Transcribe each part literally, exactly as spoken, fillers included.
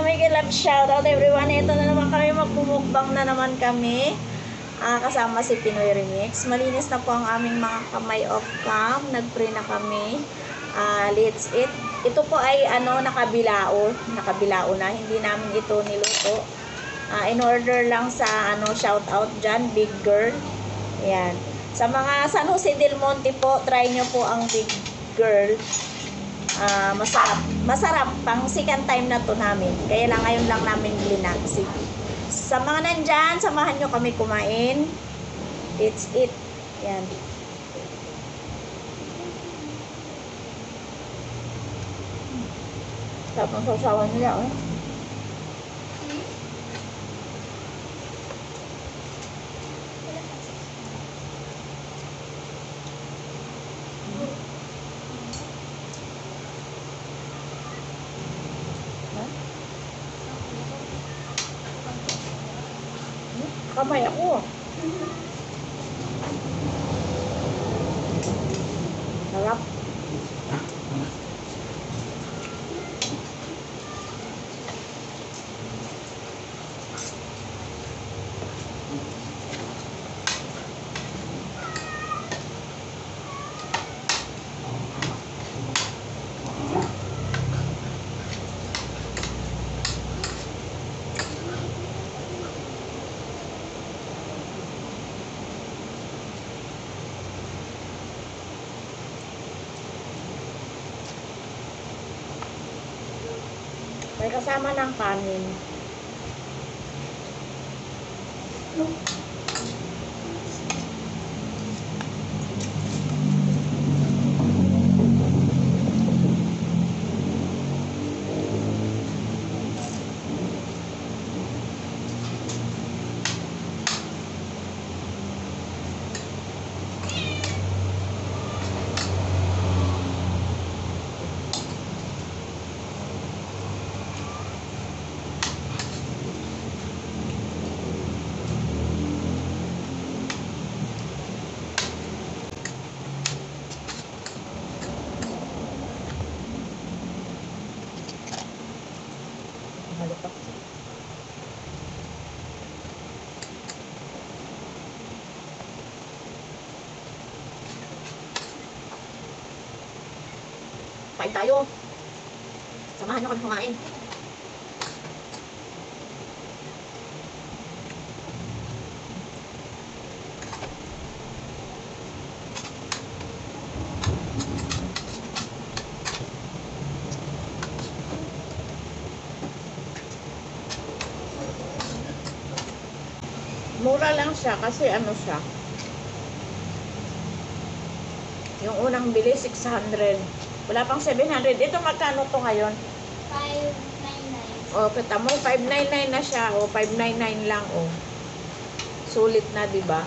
Miguel Love, shoutout everyone. Ito na naman kami, magpumukbang na naman kami. Uh, kasama si Pinoy Remix. Malinis na po ang aming mga kamay off cam. Nag-pray na kami. Uh, let's eat. Ito po ay ano, nakabilao. Nakabilao na. Hindi namin ito niluto. Uh, in order lang sa ano, shoutout dyan, Big Girl. Ayan. Sa mga San Jose del Monte po, try nyo po ang Big Girl. Uh, masarap. Masarap. Pang second time na to namin. Kaya lang ngayon lang namin linaksik. Sa mga nandyan, samahan nyo kami kumain. It's it. Yan. Tapos sasawan nila, oh. Kamay ako. Sarap. May kasama ng kanin. Halupak. Kain tayo. Samahan nyo kami kumain. Mura lang siya kasi ano siya. Yung unang bili six hundred. Wala pang seven hundred. Ito magkano to ngayon? five ninety-nine. O, kita mo five ninety-nine na siya. O, five ninety-nine lang o. Sulit na, 'di ba?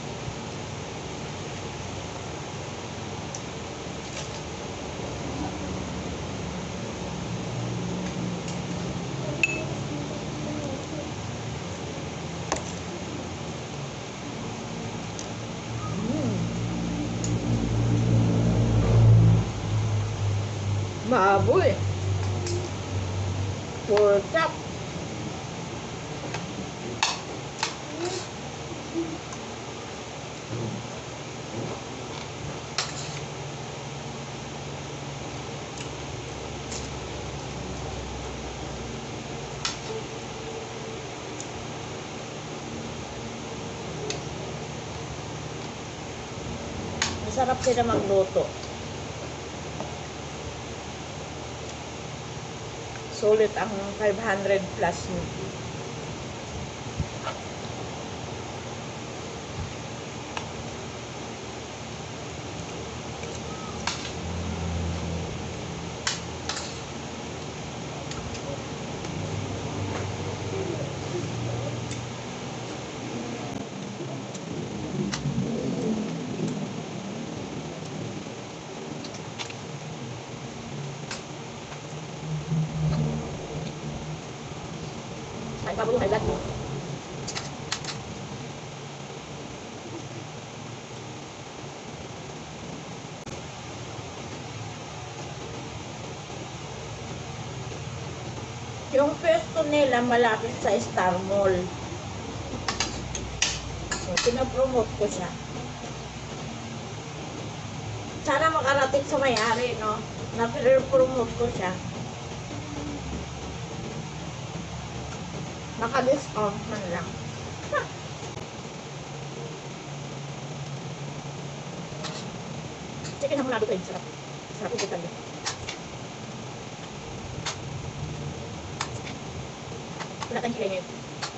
Baboy. Pork chop. Masarap sila magluto. Sulit ang five hundred plus nyo. Kain pa po yung higlat mo. Yung pwesto nila malapit sa Star Mall. So, pinapromote ko siya. Sana makarating sa may-ari, no? Na-promote ko siya. Naka-discount man lang. Ha! Chicken ang lado kayo. Sarap. Sarap yung detalye. Wala tayong kilay ngayon.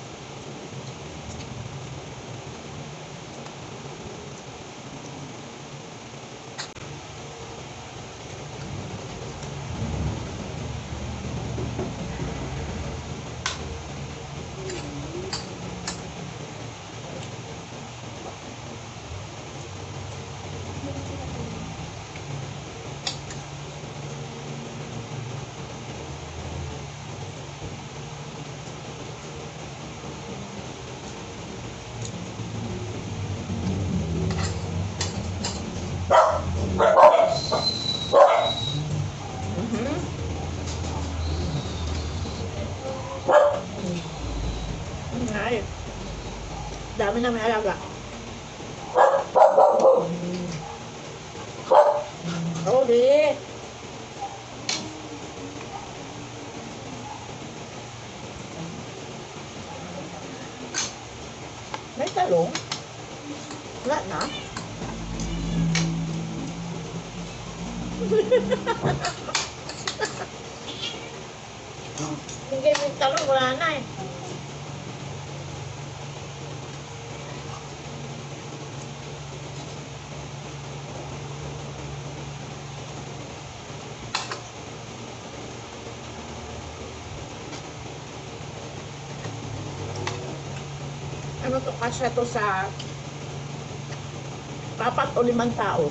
Mhm. Ay. Dami na may alaga. Oh, di. May talong? Wala na? Hindi may talong, wala na eh. Ano to, kasya to sa apat o limang tao.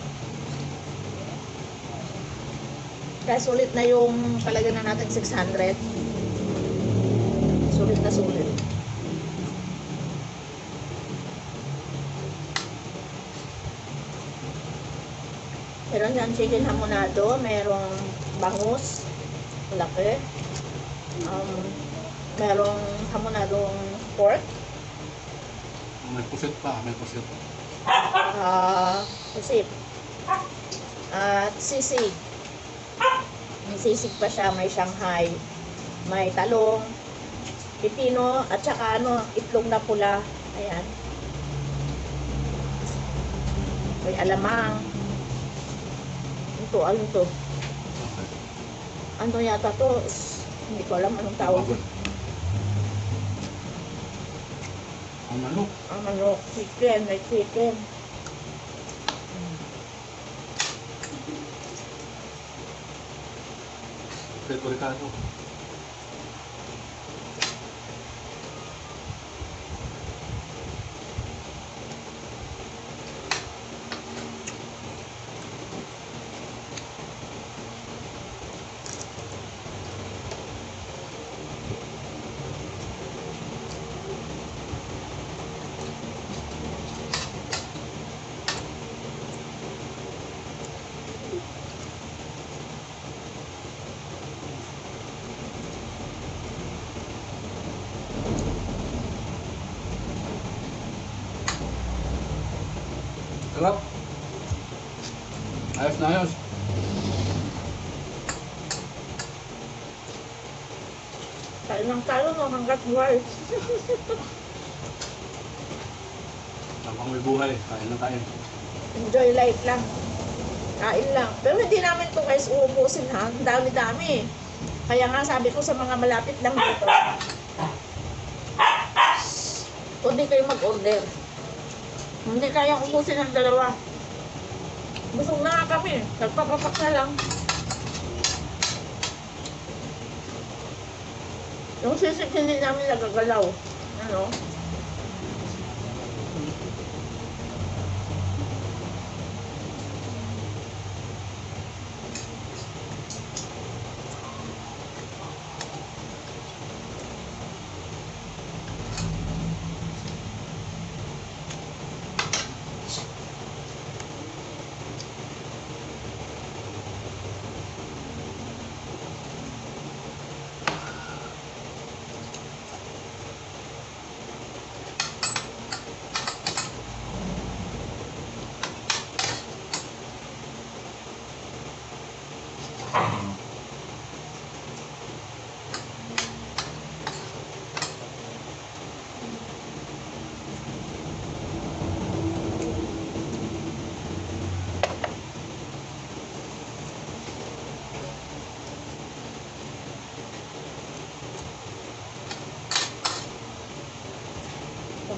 Kaya sulit na yung palagyan na natin six hundred. Sulit na sulit. Meron yan chicken hamonado, merong bangus, laki. Um, merong hamonadong pork. May pusit pa, may pusit. Ah, pusip. At sisig. May sisig pa siya, may Shanghai, may talong, pipino, at saka ano, itlog na pula. Ayan. May alamang. Ito, ano to? Okay. Ano yata to? S- Hindi ko alam anong tawag. Bagon. Ang manok. Ang manok, chicken, may chicken. Preto Ricardo. Sarap. Ayos na ayos. Tayo ng talo no, hanggat buhay. Habang may buhay, kain na tayo. Enjoy life lang. Kain lang. Pero hindi namin to guys uubusin ha. Ang dami-dami. Kaya nga sabi ko sa mga malapit lang dito, kung di kayo mag-order, hindi kayang ubusin ng dalawa. Busog na nga kami. Nagpapapak na lang. Yung sisig hindi namin nagagalaw. Ano?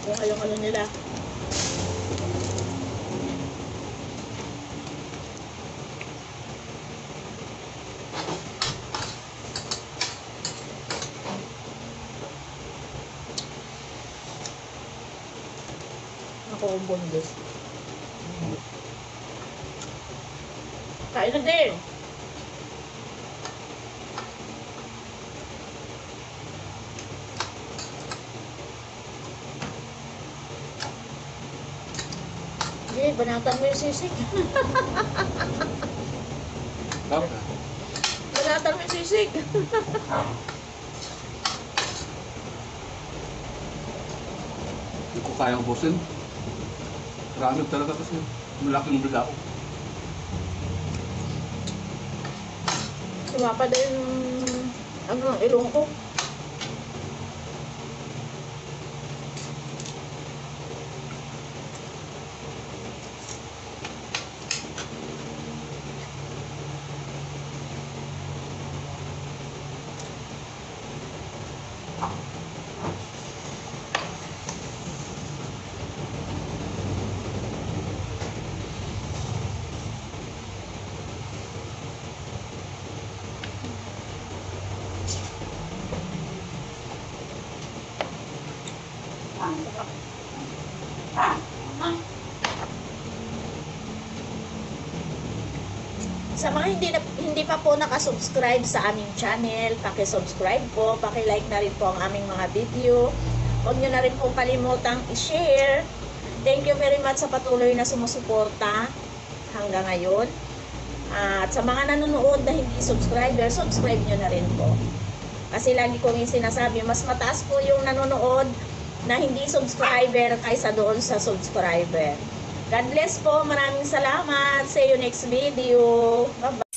nakuha yung ano nila. Ako bundes. Kain na din. Sige, banatan mo yung sisig. Dapat. Banatan mo yung sisig. Hindi ko kayang ubusin. Marami talaga kasi. Malaking bilao. Sumapa din ano, ilong ko. Sa mga hindi na, hindi pa po nakasubscribe sa aming channel, paki-subscribe po, paki-like na rin po ang aming mga video. Huwag nyo na rin po kalimutang i-share. Thank you very much sa patuloy na sumusuporta hanggang ngayon. At sa mga nanonood na hindi subscriber, subscribe nyo na rin po. Kasi lagi kong yung sinasabi, mas mataas po yung nanonood na hindi subscriber kaysa doon sa subscriber. God bless po. Maraming salamat. See you next video. Bye-bye.